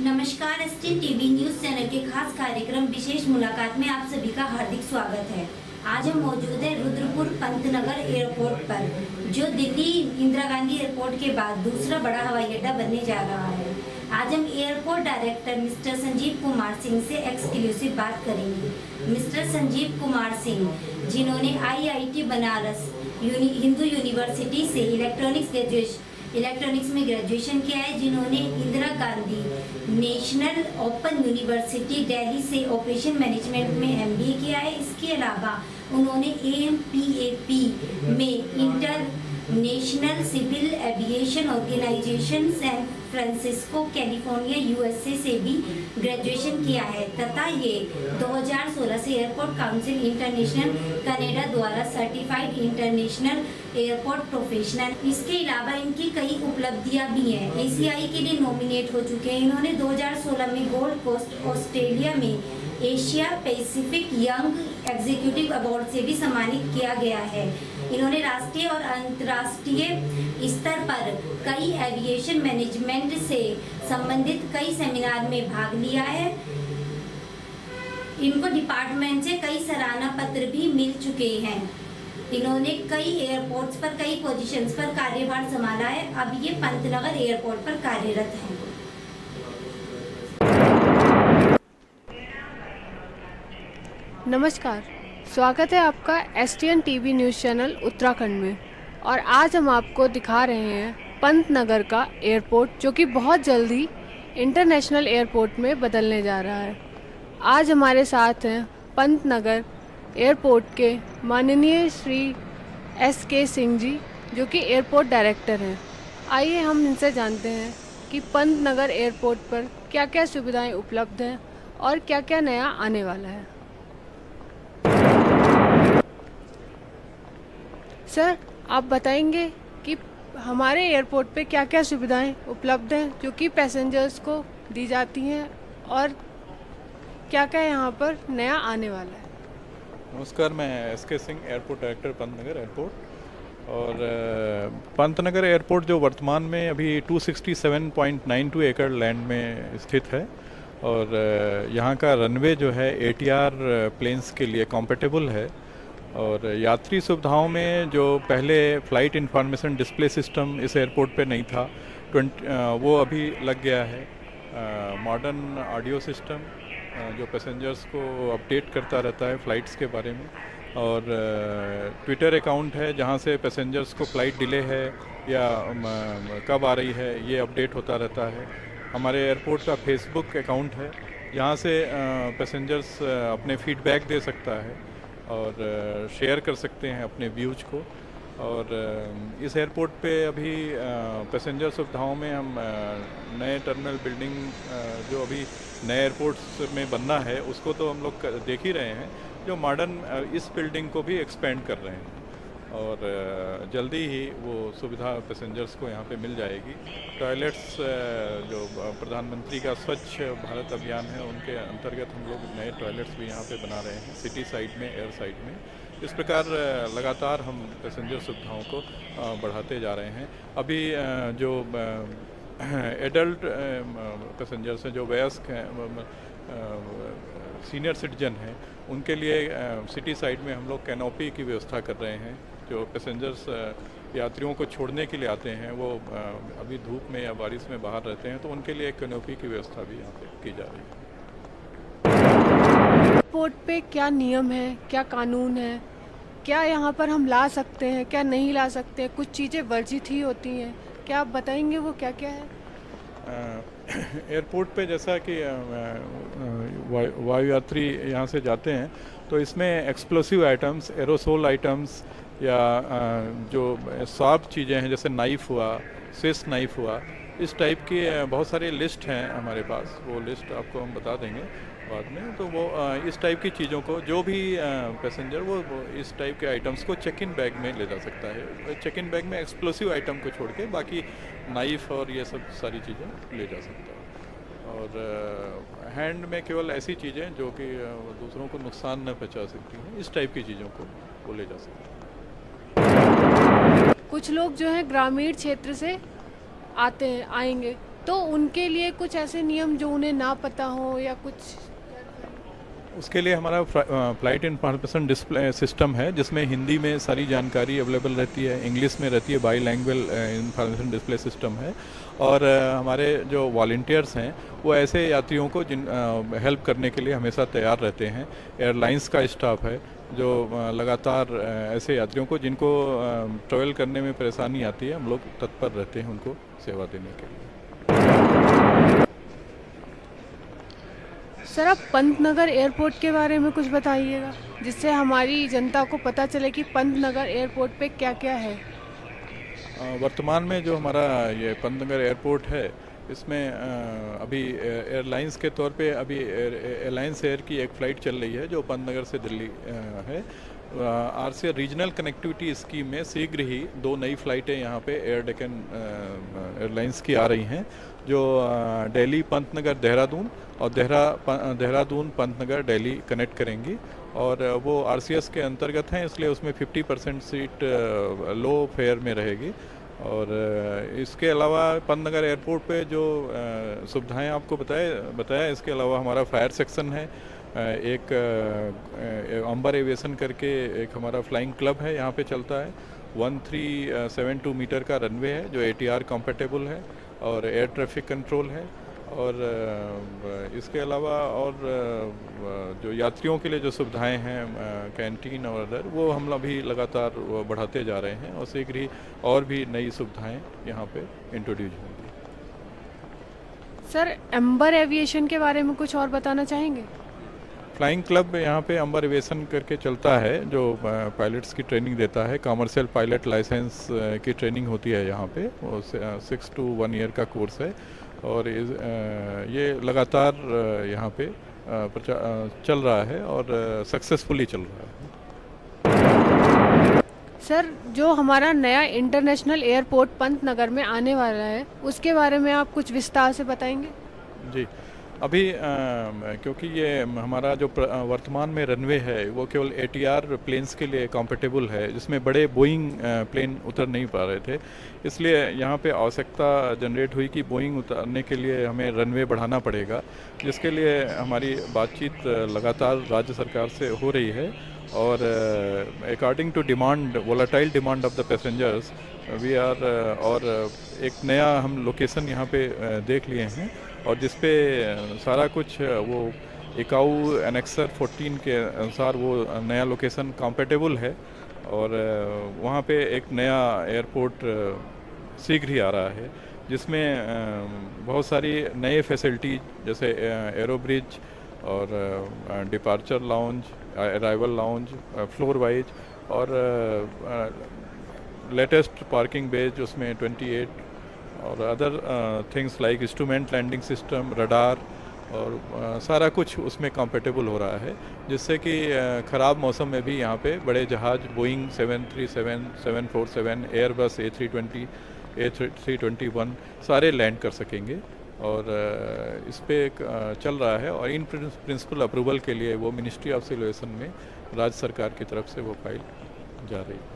नमस्कार, ST TV news channel के खास कार्यक्रम विशेष मुलाकात में आप सभी का हार्दिक स्वागत है। आज हम मौजूद हैं रुद्रपुर पंतनगर एयरपोर्ट पर, जो दिल्ली इंदिरा गांधी एयरपोर्ट के बाद दूसरा बड़ा हवाई अड्डा बनने जा रहा है। आज हम airport director mister Sanjeev Kumar Singh से एक्सक्लूसिव बात करेंगे। मिस्टर संजीव कुमार सिंह, जिन्होंने IIT बनारस हिंदू यूनिवर्सिटी से इलेक्ट्रॉनिक्स में ग्रेजुएशन किया है, जिन्होंने Indira Gandhi national open university Delhi से ऑपरेशन मैनेजमेंट में MBA किया है। इसके अलावा उन्होंने AMPAP में international civil aviation organisation San Francisco California USA से भी ग्रेजुएशन किया है तथा ये 2016 से एयरपोर्ट काउंसिल इंटरनेशनल कनाडा द्वारा सर्टिफाइड इंटरनेशनल एयरपोर्ट प्रोफेशनल। इसके अलावा इनकी कई उपलब्धियां भी हैं। ACI के लिए नॉमिनेट हो चुके हैं। इन्होंने 2016 में गोल्ड कोस्ट ऑस्ट्रेलिया में Asia Pacific young executive award से भी सम्मानित किया गया है। इन्होंने राष्ट्रीय और अंतर्राष्ट्रीय स्तर पर कई एविएशन मैनेजमेंट से संबंधित कई सेमिनार में भाग लिया है। इनको डिपार्टमेंट से कई सराहना पत्र भी मिल चुके हैं। इन्होंने कई एयरपोर्ट्स पर कई पोजीशंस पर कार्यभार संभाला है। अब ये पंतनगर एयरपोर्ट पर कार्यरत हैं। नमस्कार, स्वागत है आपका STN TV news channel Uttarakhand में। और आज हम आपको दिखा रहे हैं पंतनगर का एयरपोर्ट, जो कि बहुत जल्दी इंटरनेशनल एयरपोर्ट में बदलने जा रहा है। आज हमारे साथ हैं पंतनगर एयरपोर्ट के माननीय श्री SK सिंह जी, जो कि एयरपोर्ट डायरेक्टर हैं। आइए हम इनसे जानते हैं कि पंतनगर एयरपोर्ट पर क्या क्या सुविधाएं उपलब्ध हैं और क्या क्या नया आने वाला है। सर, आप बताएंगे कि हमारे एयरपोर्ट पे क्या क्या सुविधाएं उपलब्ध हैं जो कि पैसेंजर्स को दी जाती हैं, और क्या क्या यहाँ पर नया आने वाला है। नमस्कार, मैं SK Singh, airport director Pantnagar airport. और पंतनगर एयरपोर्ट जो वर्तमान में अभी 267.92 एकड़ लैंड में स्थित है, और यहाँ का रनवे जो है ATR प्लेन्स के लिए कॉम्पेटेबल है। और यात्री सुविधाओं में जो पहले फ़्लाइट इंफॉर्मेशन डिस्प्ले सिस्टम इस एयरपोर्ट पे नहीं था, वो अभी लग गया है। मॉडर्न ऑडियो सिस्टम जो पैसेंजर्स को अपडेट करता रहता है फ़्लाइट्स के बारे में, और ट्विटर अकाउंट है जहाँ से पैसेंजर्स को फ़्लाइट डिले है या कब आ रही है ये अपडेट होता रहता है। हमारे एयरपोर्ट का फेसबुक अकाउंट है, यहाँ से पैसेंजर्स अपने फीडबैक दे सकता है और शेयर कर सकते हैं अपने व्यूज़ को। और इस एयरपोर्ट पे अभी पैसेंजर सुविधाओं में हम नए टर्मिनल बिल्डिंग जो अभी नए एयरपोर्ट्स में बनना है उसको तो हम लोग देख ही रहे हैं, जो मॉडर्न इस बिल्डिंग को भी एक्सपेंड कर रहे हैं, और जल्दी ही वो सुविधा पैसेंजर्स को यहाँ पे मिल जाएगी। टॉयलेट्स जो प्रधानमंत्री का स्वच्छ भारत अभियान है उनके अंतर्गत हम लोग नए टॉयलेट्स भी यहाँ पे बना रहे हैं, सिटी साइड में, एयर साइड में। इस प्रकार लगातार हम पैसेंजर सुविधाओं को बढ़ाते जा रहे हैं। अभी जो एडल्ट पैसेंजर्स हैं, जो वयस्क हैं, सीनियर सिटीजन हैं, उनके लिए सिटी साइड में हम लोग कैनोपी की व्यवस्था कर रहे हैं। जो पैसेंजर्स यात्रियों को छोड़ने के लिए आते हैं, वो अभी धूप में या बारिश में बाहर रहते हैं, तो उनके लिए एक कैनोपी की व्यवस्था भी यहाँ पे की जा रही है। एयरपोर्ट पे क्या नियम है, क्या कानून है, क्या यहाँ पर हम ला सकते हैं, क्या नहीं ला सकते, कुछ चीज़ें वर्जित ही होती हैं, क्या आप बताएंगे वो क्या क्या है। एयरपोर्ट पे जैसा कि वायु यात्री यहाँ से जाते हैं, तो इसमें एक्सप्लोसिव आइटम्स, एरोसोल आइटम्स या जो शार्प चीज़ें हैं जैसे नाइफ़ हुआ, स्विस नाइफ़ हुआ, इस टाइप की बहुत सारी लिस्ट हैं हमारे पास। वो लिस्ट आपको हम बता देंगे बाद में। तो वो इस टाइप की चीज़ों को जो भी पैसेंजर वो इस टाइप के आइटम्स को चेक इन बैग में ले जा सकता है। चेक इन बैग में एक्सप्लोसिव आइटम को छोड़ के बाकी नाइफ़ और ये सब सारी चीज़ें ले जा सकता है। और हैंड में केवल ऐसी चीज़ें जो कि दूसरों को नुकसान न पहुँचा सकती हैं, इस टाइप की चीज़ों को वो ले जा सकता है। कुछ लोग जो है ग्रामीण क्षेत्र से आएंगे, तो उनके लिए कुछ ऐसे नियम जो उन्हें ना पता हो या कुछ? उसके लिए हमारा फ्लाइट इंफॉर्मेशन डिस्प्ले सिस्टम है, जिसमें हिंदी में सारी जानकारी अवेलेबल रहती है, इंग्लिश में रहती है, bi language information display system है। और हमारे जो वॉलंटियर्स हैं वो ऐसे यात्रियों को जिन हेल्प करने के लिए हमेशा तैयार रहते हैं। एयरलाइंस का स्टाफ है जो लगातार ऐसे यात्रियों को जिनको ट्रैवल करने में परेशानी आती है, हम लोग तत्पर रहते हैं उनको सेवा देने के लिए। सर, आप पंतनगर एयरपोर्ट के बारे में कुछ बताइएगा, जिससे हमारी जनता को पता चले कि पंतनगर एयरपोर्ट पे क्या क्या है। वर्तमान में जो हमारा ये पंतनगर एयरपोर्ट है, इसमें अभी एयरलाइंस के तौर पे अभी एयरलाइंस एयर की एक फ़्लाइट चल रही है जो पंतनगर से दिल्ली है। आरसीए रीजनल कनेक्टिविटी स्कीम में शीघ्र ही 2 नई फ़्लाइटें यहाँ पे एयर डेक्कन एयरलाइंस की आ रही हैं, जो दिल्ली पंतनगर देहरादून और देहरादून पंतनगर दिल्ली कनेक्ट करेंगी। और वो आरसीएस के अंतर्गत हैं, इसलिए उसमें 50% सीट लो फेयर में रहेगी। और इसके अलावा पंतनगर एयरपोर्ट पे जो सुविधाएं आपको बताया, इसके अलावा हमारा फायर सेक्शन है, एक अंबर एविएशन करके एक हमारा फ्लाइंग क्लब है, यहाँ पे चलता है। 1372 मीटर का रनवे है जो ATR कॉम्पेटेबल है, और एयर ट्रैफिक कंट्रोल है। और इसके अलावा और जो यात्रियों के लिए जो सुविधाएं हैं, कैंटीन और अदर, वो हम अभी लगातार बढ़ाते जा रहे हैं, और शीघ्र ही और भी नई सुविधाएं यहाँ पे इंट्रोड्यूस होंगी। सर, अंबर एविएशन के बारे में कुछ और बताना चाहेंगे? फ्लाइंग क्लब यहाँ पे अंबर एविएशन करके चलता है, जो पायलट्स की ट्रेनिंग देता है। कमर्शियल पायलट लाइसेंस की ट्रेनिंग होती है यहाँ पे, वो 6 to 1 ईयर का कोर्स है। और ये लगातार यहाँ पे चल रहा है और सक्सेसफुली चल रहा है। सर, जो हमारा नया इंटरनेशनल एयरपोर्ट पंतनगर में आने वाला है, उसके बारे में आप कुछ विस्तार से बताएंगे? जी, अभी क्योंकि ये हमारा जो वर्तमान में रनवे है वो केवल ATR प्लेन्स के लिए कॉम्पेटेबल है, जिसमें बड़े बोइंग प्लेन उतर नहीं पा रहे थे, इसलिए यहाँ पे आवश्यकता जनरेट हुई कि बोइंग उतरने के लिए हमें रनवे बढ़ाना पड़ेगा, जिसके लिए हमारी बातचीत लगातार राज्य सरकार से हो रही है। और according to demand, volatile demand of the passengers, we are और एक नया हम लोकेशन यहाँ पे देख लिए हैं, और जिसपे सारा कुछ वो इकाऊ एनेक्सर 14 के अनुसार वो नया लोकेशन कॉम्पेटेबल है। और वहाँ पे एक नया एयरपोर्ट शीघ्र ही आ रहा है, जिसमें बहुत सारी नए फैसिलिटी जैसे एरो ब्रिज और departure lounge, arrival lounge, floor wise, और लेटेस्ट पार्किंग बेज उसमें 28, और other things like instrument landing system, radar, और सारा कुछ उसमें कॉम्पेटेबल हो रहा है, जिससे कि ख़राब मौसम में भी यहाँ पे बड़े जहाज़ बोइंग 737, 747, एयरबस A320, A321 सारे लैंड कर सकेंगे। और इस पे चल रहा है, और इन प्रिंसिपल अप्रूवल के लिए वो मिनिस्ट्री ऑफ सिविल एविएशन में राज्य सरकार की तरफ से वो फाइल जा रही है।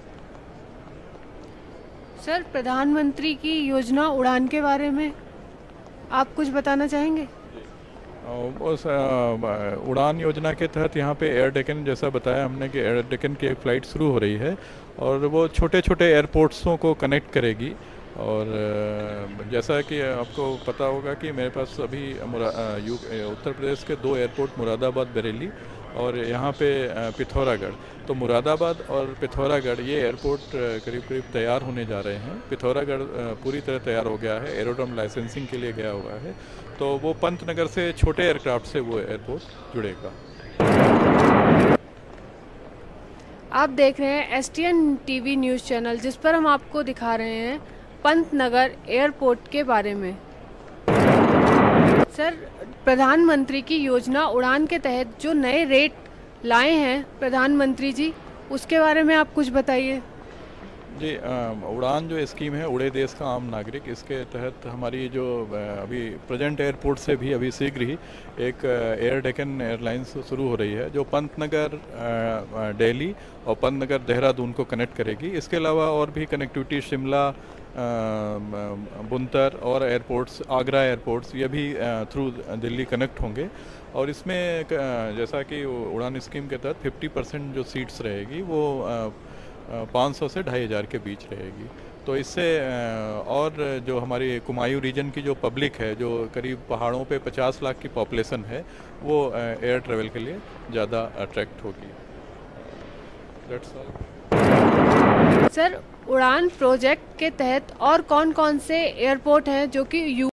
सर, प्रधानमंत्री की योजना उड़ान के बारे में आप कुछ बताना चाहेंगे? उस उड़ान योजना के तहत यहाँ पे एयर डेक्कन, जैसा बताया हमने कि एयर डेक्कन की एक फ़्लाइट शुरू हो रही है, और वो छोटे छोटे एयरपोर्ट्सों को कनेक्ट करेगी। और जैसा कि आपको पता होगा कि मेरे पास अभी उत्तर प्रदेश के 2 एयरपोर्ट, मुरादाबाद, बरेली, और यहाँ पे पिथौरागढ़। तो मुरादाबाद और पिथौरागढ़ ये एयरपोर्ट करीब करीब तैयार होने जा रहे हैं। पिथौरागढ़ पूरी तरह तैयार हो गया है, एरोड्रोम लाइसेंसिंग के लिए गया हुआ है, तो वो पंतनगर से छोटे एयरक्राफ्ट से वो एयरपोर्ट जुड़ेगा। आप देख रहे हैं STN TV न्यूज़ चैनल, जिस पर हम आपको दिखा रहे हैं पंतनगर एयरपोर्ट के बारे में। सर, प्रधानमंत्री की योजना उड़ान के तहत जो नए रेट लाए हैं प्रधानमंत्री जी, उसके बारे में आप कुछ बताइए। जी, उड़ान जो स्कीम है, उड़े देश का आम नागरिक, इसके तहत हमारी जो अभी प्रेजेंट एयरपोर्ट से भी अभी शीघ्र ही एक एयर डेक्कन एयरलाइंस शुरू हो रही है, जो पंतनगर दिल्ली और पंतनगर देहरादून को कनेक्ट करेगी। इसके अलावा और भी कनेक्टिविटी शिमला, बुनतर और एयरपोर्ट्स, आगरा एयरपोर्ट्स, ये भी थ्रू दिल्ली कनेक्ट होंगे। और इसमें जैसा कि उड़ान स्कीम के तहत 50% जो सीट्स रहेगी वो 500 से 2500 के बीच रहेगी। तो इससे और जो हमारी कुमायूं रीजन की जो पब्लिक है, जो करीब पहाड़ों पे 50 लाख की पॉपुलेशन है, वो एयर ट्रेवल के लिए ज़्यादा अट्रैक्ट होगी। That's all. Sir, Udan project के तहत और कौन कौन से एयरपोर्ट हैं जो कि